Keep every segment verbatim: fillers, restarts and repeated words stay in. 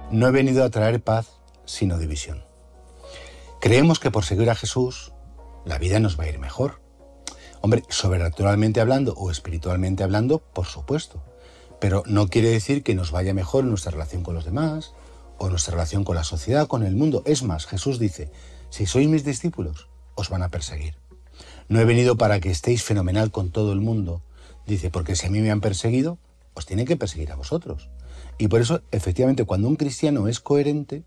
No he venido a traer paz, sino división. Creemos que por seguir a Jesús, la vida nos va a ir mejor. Hombre, sobrenaturalmente hablando o espiritualmente hablando, por supuesto. Pero no quiere decir que nos vaya mejor en nuestra relación con los demás, o en nuestra relación con la sociedad, con el mundo. Es más, Jesús dice, si sois mis discípulos, os van a perseguir. No he venido para que estéis fenomenal con todo el mundo. Dice, porque si a mí me han perseguido, os tienen que perseguir a vosotros. Y por eso, efectivamente, cuando un cristiano es coherente,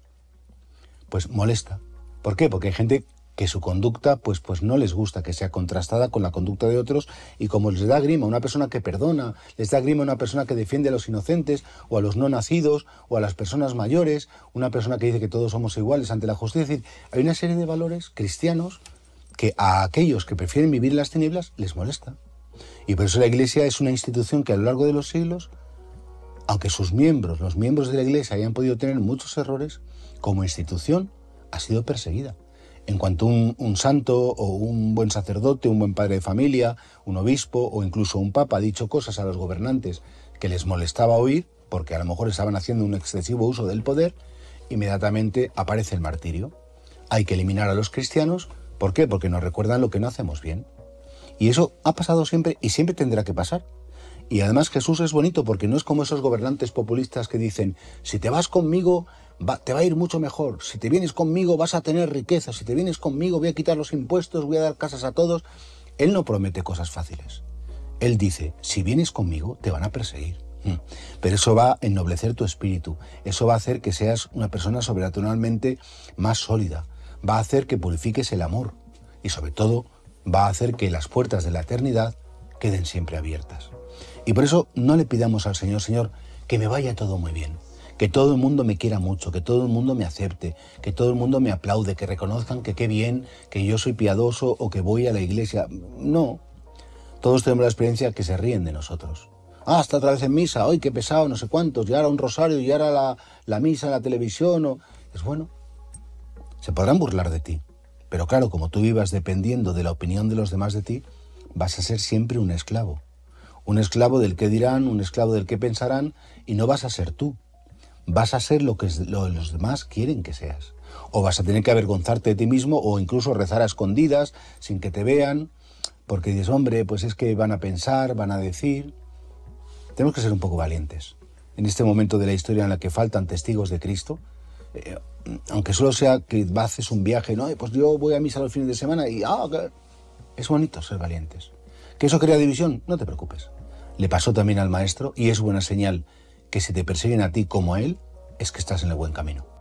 pues molesta. ¿Por qué? Porque hay gente que su conducta pues, pues no les gusta que sea contrastada con la conducta de otros, y como les da grima una persona que perdona, les da grima una persona que defiende a los inocentes o a los no nacidos o a las personas mayores, una persona que dice que todos somos iguales ante la justicia. Es decir, hay una serie de valores cristianos que a aquellos que prefieren vivir en las tinieblas les molesta. Y por eso la Iglesia es una institución que a lo largo de los siglos, aunque sus miembros, los miembros de la Iglesia hayan podido tener muchos errores, como institución ha sido perseguida. En cuanto un, un santo o un buen sacerdote, un buen padre de familia, un obispo o incluso un papa ha dicho cosas a los gobernantes que les molestaba oír, porque a lo mejor estaban haciendo un excesivo uso del poder, inmediatamente aparece el martirio. Hay que eliminar a los cristianos. ¿Por qué? Porque nos recuerdan lo que no hacemos bien. Y eso ha pasado siempre y siempre tendrá que pasar. Y además Jesús es bonito porque no es como esos gobernantes populistas que dicen, si te vas conmigo va, te va a ir mucho mejor, si te vienes conmigo vas a tener riqueza, si te vienes conmigo voy a quitar los impuestos, voy a dar casas a todos. Él no promete cosas fáciles. Él dice, si vienes conmigo te van a perseguir. Pero eso va a ennoblecer tu espíritu, eso va a hacer que seas una persona sobrenaturalmente más sólida, va a hacer que purifiques el amor y sobre todo va a hacer que las puertas de la eternidad queden siempre abiertas. Y por eso no le pidamos al Señor, Señor, que me vaya todo muy bien, que todo el mundo me quiera mucho, que todo el mundo me acepte, que todo el mundo me aplaude, que reconozcan que qué bien, que yo soy piadoso o que voy a la iglesia. No, todos tenemos la experiencia que se ríen de nosotros. Ah, está otra vez en misa, ¡ay, qué pesado, no sé cuántos! Y ahora un rosario, y ahora la, la misa en la televisión. O... Es bueno, se podrán burlar de ti, pero claro, como tú vivas dependiendo de la opinión de los demás de ti, vas a ser siempre un esclavo. Un esclavo del que dirán, un esclavo del que pensarán, y no vas a ser tú. Vas a ser lo que lo, los demás quieren que seas. O vas a tener que avergonzarte de ti mismo o incluso rezar a escondidas sin que te vean, porque dices, hombre, pues es que van a pensar, van a decir. Tenemos que ser un poco valientes. En este momento de la historia en la que faltan testigos de Cristo, eh, aunque solo sea que haces un viaje, ¿no? Pues yo voy a misa los fines de semana y ah, es bonito ser valientes. ¿Que eso crea división? No te preocupes. Le pasó también al maestro y es buena señal que si te persiguen a ti como a él, es que estás en el buen camino.